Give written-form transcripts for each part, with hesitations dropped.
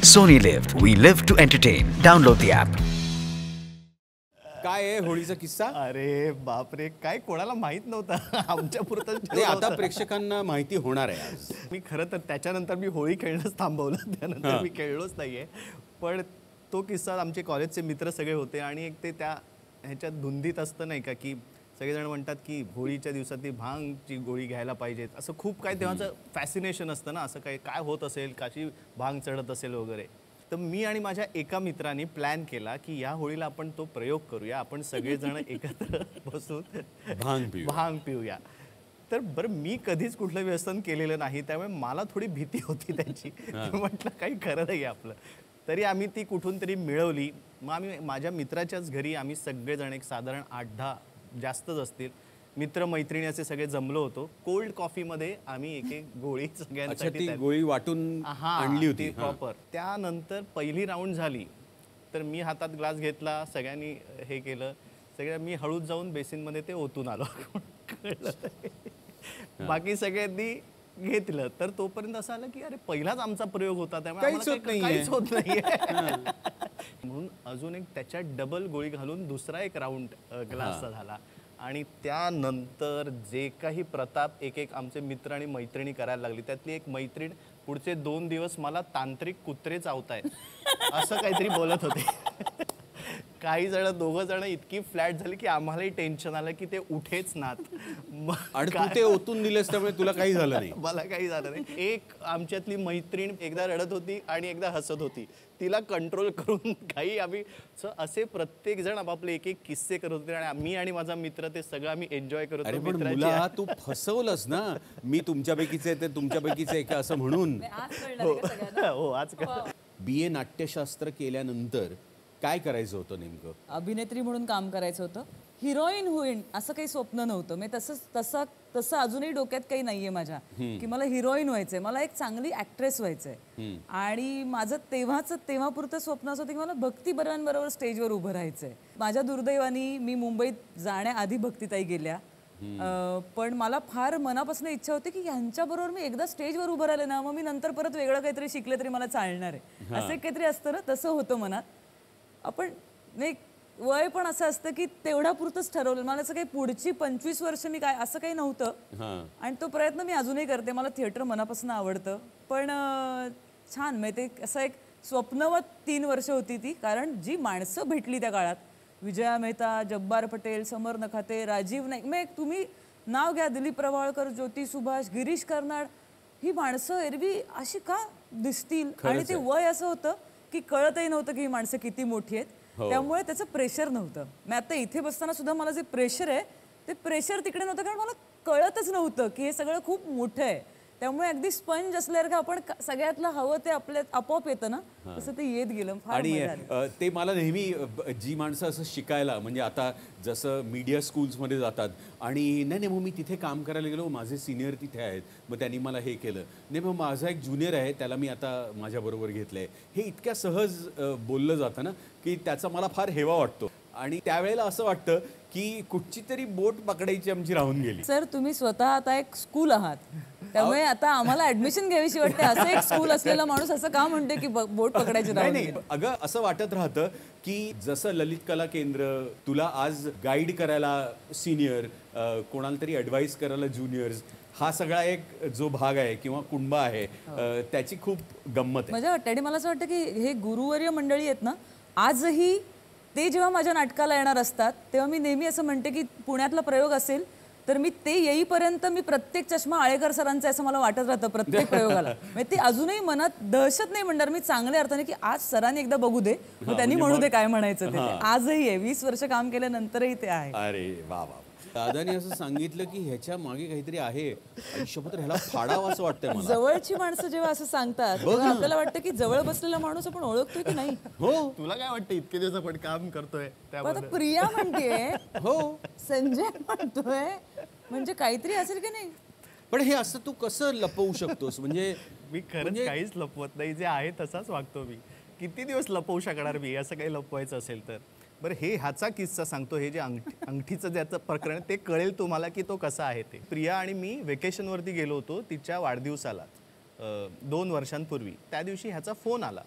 Sony Live. We live to entertain. Download the app. काय आहे होळीचा किस्सा? अरे बापरे, काय कोणाला माहित नव्हतं आमच्या पुरतं नाही, आता प्रेक्षकांना माहिती होणार आहे आज. मी खरं तर त्याच्यानंतर मी होळी खेळणंच थांबवलं, त्यानंतर मी खेळलोच नाहीये. पण तो किस्सा, आमचे कॉलेजचे मित्र सगळे होते आणि एक ते त्या ह्याच्यात धुंदीत असतं नाही का, की सगळेजण म्हणतात की होळीच्या दिवसात ती भांगची गोळी घ्यायला पाहिजेत, असं खूप काय तेव्हाचं फॅसिनेशन असतं ना, असं काय होत असेल, काशी भांग चढत असेल वगैरे. तर मी आणि माझ्या एका मित्राने प्लॅन केला की या होळीला आपण तो प्रयोग करूया, आपण सगळेजण एकत्र बसून भांग पिऊया. तर बरं, मी कधीच कुठलं व्यसन केलेलं नाही, त्यामुळे मला थोडी भीती होती त्याची. म्हटलं काही खरं नाही आपलं. तरी आम्ही ती कुठून तरी मिळवली. मग आम्ही माझ्या मित्राच्याच घरी आम्ही सगळेजण एक साधारण 8-10 जास्तच असतील मित्र मैत्रिणी असे सगळे जमलो होतो. कोल्ड कॉफीमध्ये आम्ही एक एक गोळी सगळ्यांसाठी गोळी वाटून आणली होती प्रॉपर. त्यानंतर पहिली राऊंड झाली तर मी हातात ग्लास घेतला, सगळ्यांनी हे केलं, मी हळूच जाऊन बेसिनमध्ये ते ओतून आलो. बाकी सगळ्यांनी घेतलं. तर तोपर्यंत असं आलं की अरे पहिलाच आमचा प्रयोग होता, त्यामुळे काहीच होत नाहीये. म्हणून अजून एक त्याच्यात डबल गोळी घालून दुसरा एक राऊंड ग्लासचा झाला. आणि त्यानंतर जे काही प्रताप एक आमचे मित्र आणि मैत्रिणी करायला लागली, त्यातली एक मैत्रीण पुढचे 2 दिवस मला तांत्रिक कुत्रे चावतायत असं काहीतरी बोलत होते. काही जण, 2 जण इतकी फ्लॅट झाली की आम्हालाही टेन्शन आलं की ते उठेच नात. आणि तू ते ओतून दिलेस त्यामुळे तुला काही झालं नाही. मला काही झालं नाही. एक आमच्यातली मैत्रीण एकदा रडत होती आणि एकदा हसत होती. तिला कंट्रोल करून काही आम्ही असे प्रत्येक जण आपापले एक किस्से करत होते आणि मी आणि माझा मित्र ते सगळं आम्ही एन्जॉय करत होतो. पण मुला तू फसवलंस ना, मी तुमच्यापैकीच आहे ते तुमच्यापैकीच आहे का असं म्हणून. हो, आज BA नाट्यशास्त्र केल्यानंतर काय करायचं होतं नेमकं? अभिनेत्री म्हणून काम करायचं होतं. हिरोईन होईन असं काही स्वप्न नव्हतं. मी तसं अजूनही डोक्यात काही नाहीये माझ्या की मला हिरोईन व्हायचंय, मला एक चांगली ऍक्ट्रेस व्हायचंय. आणि माझं तेव्हापुरतं स्वप्न असं होतं की मला भक्ती बरोबर स्टेजवर उभं राहायचंय. माझ्या दुर्दैवानी मी मुंबईत जाण्याआधी भक्तीताई गेल्या. पण मला फार मनापासून इच्छा होती की ह्यांच्याबरोबर मी एकदा स्टेजवर उभं राहिले ना, मग मी नंतर परत वेगळं काहीतरी शिकले तरी मला चालणार आहे, असं काहीतरी असतं ना, तसं होतं मनात. आपण नाही, वय पण असं असतं की तेवढा पुरतच ठरवलं. मला असं काही पुढची 25 वर्ष मी काय असं काही नव्हतं. आणि तो प्रयत्न मी अजूनही करते. मला थिएटर मनापासून आवडतं. पण छान, म्हणजे ते असं एक स्वप्नवत 3 वर्ष होती ती. कारण जी माणसं भेटली त्या काळात, विजया मेहता, जब्बार पटेल, समर नखाते, राजीव नाईक, मग तुम्ही नाव घ्या, दिलीप प्रभावळकर, ज्योती सुभाष, गिरीश कर्नाड, ही माणसं एरवी अशी का दिसतील. आणि ते वय असं होतं की कळतही नव्हतं की ही माणसं किती मोठी आहेत. त्यामुळे त्याचं प्रेशर नव्हतं. मी आता इथे बसताना सुद्धा मला जे प्रेशर आहे ते प्रेशर तिकडे नव्हतं, कारण मला कळतच नव्हतं की हे सगळं खूप मोठं आहे. त्यामुळे अगदी स्पंज असल्यासारखं आपण सगळ्यातलं हवं ते आपल्या आपोआप येतं ना, तसं ते येत गेलं. आणि ते मला नेहमी जी माणसं असं शिकायला, म्हणजे आता जसं मीडिया स्कूल्समध्ये जातात आणि नाही मग मी तिथे काम करायला गेलो, माझे सिनियर तिथे आहेत, मग त्यांनी मला हे केलं, नाही मग माझा एक ज्युनियर आहे त्याला मी आता माझ्याबरोबर घेतलं आहे, हे इतक्या सहज बोललं जातं ना की त्याचा मला फार हेवा वाटतो. आणि त्यावेळेला असं वाटतं की कुठची तरी बोट पकडायची आमची राहून गेली. सर, तुम्ही स्वतः आता एक स्कूल आहात, त्यामुळे आता आम्हाला ऍडमिशन घ्यावीशी वाटते. असं एक स्कूल असलेला माणूस असं का म्हणते की बोट पकडायची राहून गेली? अगं, असं वाटत राहतं की जसं ललित कला केंद्र तुला आज गाईड करायला सिनियर, कोणाला तरी ॲडवाईस करायला ज्युनियर्स, हा सगळा एक जो भाग आहे किंवा कुंभा आहे, त्याची खूप गंमत आहे. मजा वाटते. आणि मला असं वाटतं की हे गुरुवर्य मंडळी आहेत ना, आजही ते जेव्हा माझ्या नाटकाला येणार असतात तेव्हा मी नेहमी असं म्हणते की पुण्यातला प्रयोग असेल तर मी ते येईपर्यंत मी प्रत्येक चष्मा आळेकर सरांचा असं मला वाटत राहतं प्रत्येक प्रयोगाला. म्हणजे ते अजूनही मनात दहशत नाही म्हणणार मी, चांगल्या अर्थाने की आज सरांनी एकदा बघू दे, मग त्यांनी म्हणू दे काय म्हणायचं ते. आजही आहे, 20 वर्ष काम केल्यानंतरही ते आहे. अरे वा वा. दादानी असं सांगितलं की ह्याच्या मागे काहीतरी आहे, आयुष्यपत्र ह्याला फाडावं असं वाटतंय मला. जवळची माणसं जेव्हा असं सांगतात तेव्हा आपल्याला वाटतं की जवळ बसलेला माणूस आपण ओळखतोय की नाही. हो, तुला काय वाटतं इतके दिवस आपण काम करतोय? आता प्रिया म्हणतेय, हो संजय म्हणतोय, म्हणजे काहीतरी असेल की नाही. पण हे असं तू कसं लपवू शकतोस? म्हणजे मी खरंच काहीच लपवत नाही, जे आहे तसाच वागतो मी. किती दिवस लपवू शकणार मी असं काही लपवायचं असेल तर? बरं, ह्याचा किस्सा सांगतो. हे जे अंगठीचं ज्याचं प्रकरण ते कळेल तुम्हाला की तो कसा आहे ते. प्रिया आणि मी वेकेशनवरती गेलो होतो तिच्या वाढदिवसाला 2 वर्षांपूर्वी. त्या दिवशी ह्याचा फोन आला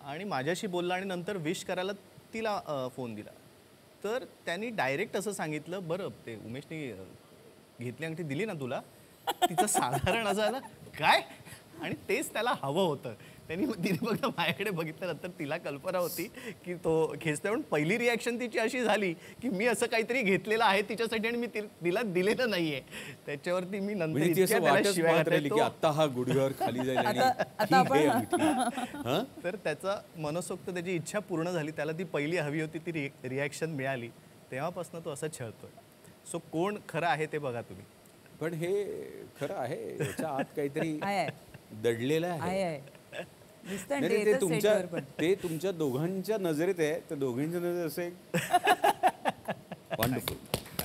आणि माझ्याशी बोलला आणि नंतर विश करायला तिला फोन दिला. तर त्यांनी डायरेक्ट असं सांगितलं, बरं ते उमेशने घेतली अंगठी दिली ना तुला. तिचं साधारण असं आलं काय, आणि तेच त्याला हवं होतं. तिने फक्त माझ्याकडे बघितल्यानंतर तिला कल्पना होती की तो खेचतोय. पण पहिली रिॲक्शन तिची अशी झाली की मी असं काहीतरी घेतलेलं आहे तिच्यासाठी आणि मी तिला दिलेलं नाहीये. त्याच्यावरती मी नंतर म्हणजे ती असं इतक्या त्याला वाटच शिव्या पाहत घातल्या. राहिली की आता हा गुडघ्यावर खाली जाईल आणि आता ही घे अंगठी. हं? तर त्याचा मनसोक्त त्याची इच्छा पूर्ण झाली. त्याला ती पहिली हवी होती ती रिॲक्शन मिळाली. तेव्हापासून तो असं छळतोय. सो कोण खरं आहे ते बघा तुम्ही. पण हे खरं आहे, याच्या आत काहीतरी आहे दडलेलं आहे. आहे दिसतं नाही, ते नाही, ते येतं तुमच्या सेटवर पण. ते तुमच्या दोघांच्या नजरेत आहे. तर दोघांच्या नजरेत असे वंडरफुल.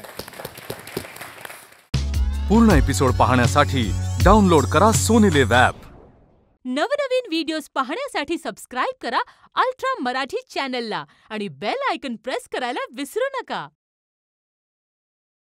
पूर्ण एपिसोड पाहण्यासाठी डाउनलोड करा सोनी लिव्ह ॲप. नवनवीन व्हिडिओज पाहण्यासाठी सबस्क्राईब करा अल्ट्रा मराठी चॅनलला आणि बेल आयकॉन प्रेस करायला विसरू नका.